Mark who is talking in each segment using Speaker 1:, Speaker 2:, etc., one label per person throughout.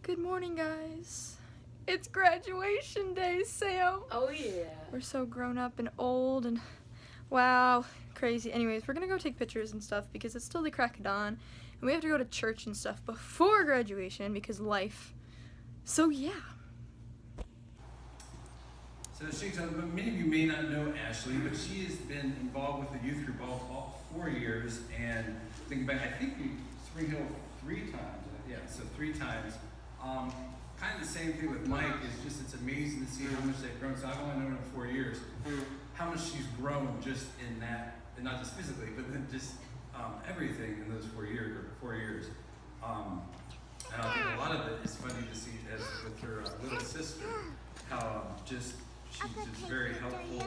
Speaker 1: Good morning, guys. It's graduation day, Sam.
Speaker 2: Oh yeah.
Speaker 1: We're so grown up and old and wow, crazy. Anyways, we're gonna go take pictures and stuff because it's still the crack of dawn and we have to go to church and stuff before graduation because life. So yeah.
Speaker 3: So many of you may not know Ashley, but she has been involved with the youth group all 4 years, and thinking back, I think we Spring Hill 3 times. Yeah, so 3 times. Kind of the same thing with Mike. It's amazing to see how much they've grown. So I've only known her 4 years. How much she's grown just in that, and not just physically, but then just everything in those 4 years. And I think a lot of it is funny to see as with her little sister, how she's just very helpful and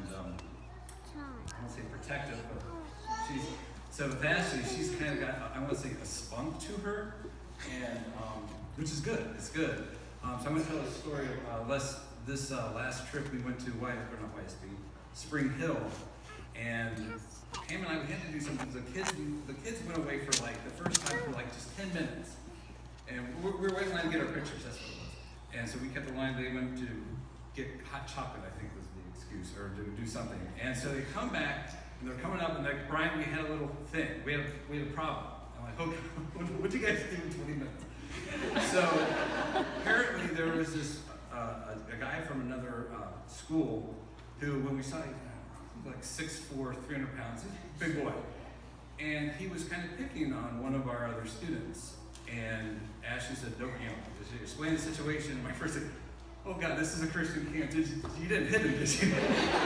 Speaker 3: I won't say protective, but so with Ashley, she's kind of got, I want to say, a spunk to her, and which is good. It's good. So I'm going to tell a story of this last trip we went to Spring Hill, and Pam and I, we had to do something. The kids went away for like the first time for like just 10 minutes, and we were waiting in line to get our pictures. That's what it was. And so we kept the line. They went to get hot chocolate, I think was the excuse, or to do something. And so they come back, and they're coming up, and like, Brian, we had a little thing. We had a problem. I'm like, okay, what'd you guys do in 20 minutes? So apparently there was this a guy from another school who, when we saw him, he was like 6'4", 300 pounds, he's a big boy, and he was kind of picking on one of our other students. And Ashley said, "Don't, just explain the situation." And my first thing, "Oh God, this is a Christian camp. You didn't hit him, did you?"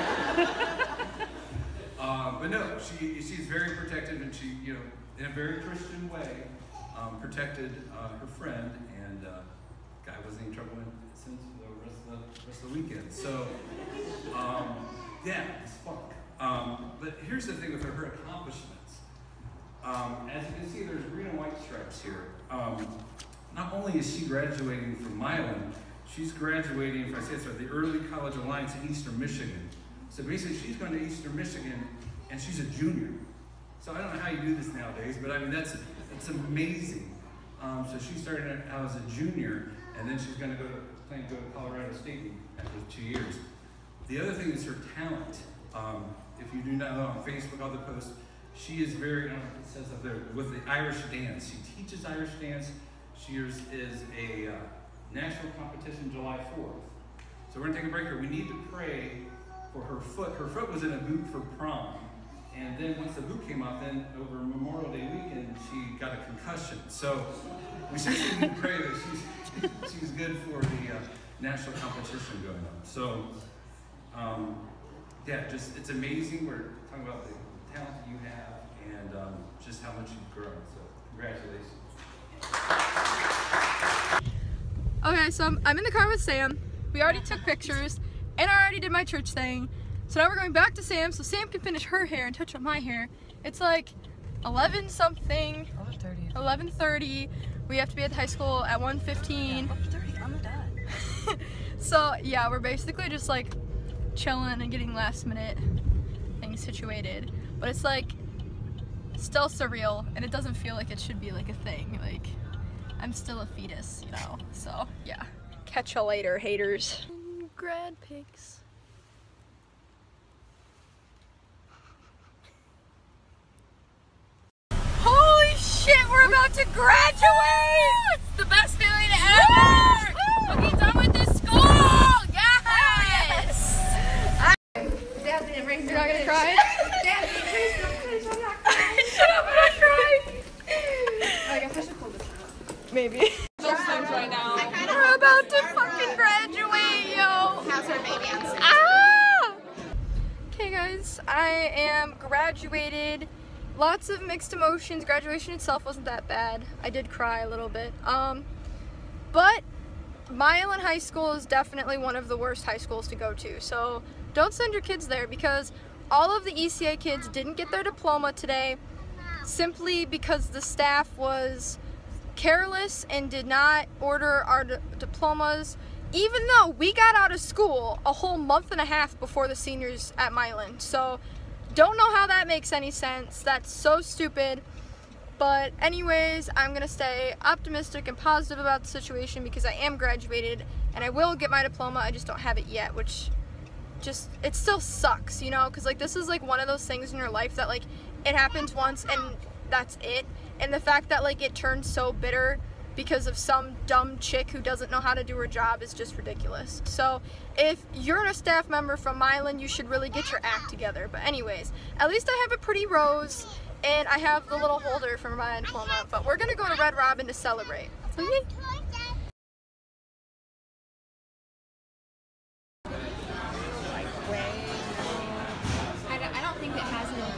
Speaker 3: But no, she's very protective, and she, in a very Christian way, protected her friend, and guy wasn't in trouble since the rest of the weekend. So, yeah, spark. But here's the thing with her accomplishments. As you can see, there's green and white stripes here. Not only is she graduating from Milan, she's graduating, if I say this right, the Early College Alliance in Eastern Michigan. So basically, she's going to Eastern Michigan, and she's a junior. So I don't know how you do this nowadays, but I mean, that's amazing. So she started out as a junior, and then she's going to plan to go to Colorado State after 2 years. The other thing is her talent. If you do not know, on Facebook, all the posts, she is very, it says up there, with the Irish dance. She teaches Irish dance. She is a national competition July 4th. So we're going to take a break here. We need to pray for her foot. Her foot was in a boot for prom. And then once the boot came off, then over Memorial Day weekend, she got a concussion. So we seriously need to pray that she's good for the national competition going on. So, yeah, it's amazing. We're talking about the talent that you have and just how much you've grown. So congratulations.
Speaker 1: Okay, so I'm in the car with Sam. We already took pictures, and I already did my church thing. So now we're going back to Sam, so Sam can finish her hair and touch up my hair. It's like 11 something. 11:30. We have to be at the high school at 1:15.
Speaker 2: 11:30. I'm done.
Speaker 1: So yeah, we're basically just like chilling and getting last minute things situated. But it's like still surreal, and it doesn't feel like it should be like a thing. Like I'm still a fetus, So yeah. Catch you later, haters. Grad pics. Holy shit, we're about to graduate!
Speaker 2: It's the best feeling ever! We'll be done with this school! Yes!
Speaker 1: You're not gonna cry?
Speaker 2: Please, I'm not
Speaker 1: Shut up, I'm not crying!
Speaker 2: I guess I should pull this out.
Speaker 1: Maybe.
Speaker 2: Right now.
Speaker 1: We're about to fucking graduate, yo!
Speaker 2: How's her baby on?
Speaker 1: Ah! Okay guys, I am graduated. Lots of mixed emotions. Graduation itself wasn't that bad. I did cry a little bit. But Milan High School is definitely one of the worst high schools to go to. So don't send your kids there because all of the ECA kids didn't get their diploma today simply because the staff was careless and did not order our diplomas, even though we got out of school a whole month and a half before the seniors at Milan. So don't know how that makes any sense. That's so stupid. But anyways, I'm gonna stay optimistic and positive about the situation because I am graduated and I will get my diploma. I just don't have it yet, which just, it still sucks, you know, because like this is like one of those things in your life that like it happens once and that's it. And the fact that like it turns so bitter because of some dumb chick who doesn't know how to do her job is just ridiculous. So if you're a staff member from Milan, you should really get your act together. But anyways, at least I have a pretty rose and I have the little holder for my diploma. But we're gonna go to Red Robin to celebrate. Okay?
Speaker 2: I don't think it has no.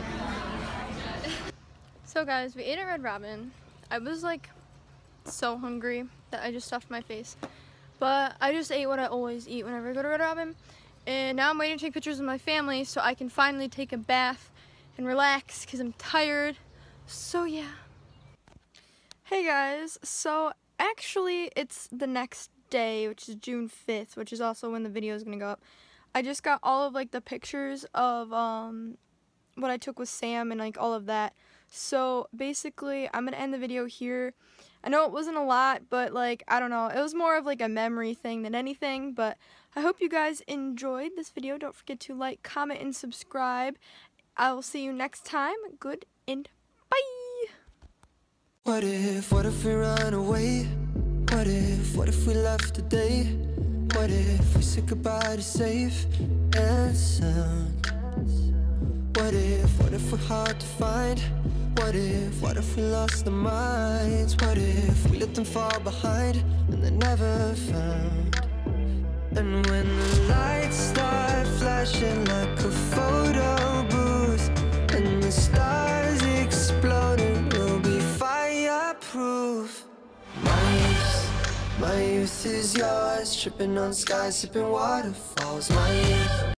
Speaker 1: So guys, we ate at Red Robin. I was like so hungry that I just stuffed my face. But I just ate what I always eat whenever I go to Red Robin. And now I'm waiting to take pictures with my family so I can finally take a bath and relax because I'm tired. So yeah. Hey guys, so actually it's the next day, which is June 5th, which is also when the video is gonna go up. I just got all of like the pictures of what I took with Sam and like all of that. So basically I'm gonna end the video here. I know it wasn't a lot, but like, I don't know, it was more of like a memory thing than anything, but I hope you guys enjoyed this video. Don't forget to like, comment, and subscribe. I will see you next time. Good and bye!
Speaker 4: What if we run away? What if we left today? What if we said goodbye to safe and sound? What if we're hard to find? What if we lost our minds? What if we let them fall behind and they're never found? And when the lights start flashing like a photo booth and the stars exploding, we'll be fireproof. My youth is yours, tripping on skies, sipping waterfalls. My youth